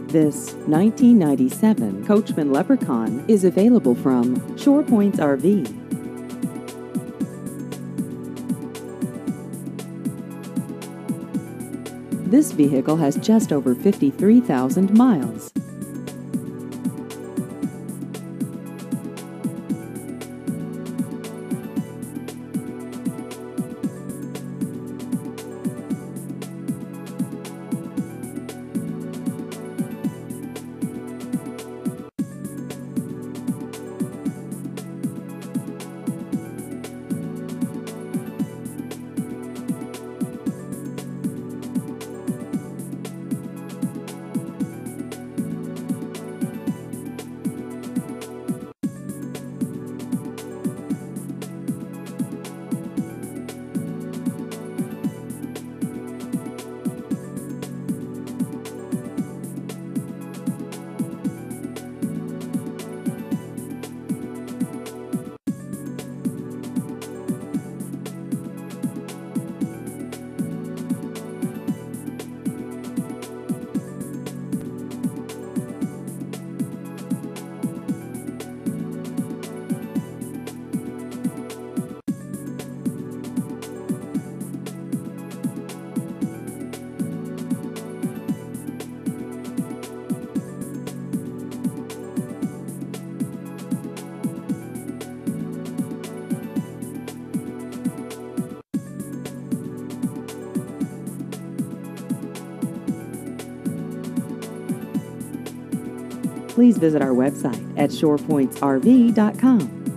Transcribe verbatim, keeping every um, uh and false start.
This nineteen ninety-seven Coachmen Leprechaun is available from Shore Points R V. This vehicle has just over fifty-three thousand miles. Please visit our website at shore points r v dot com.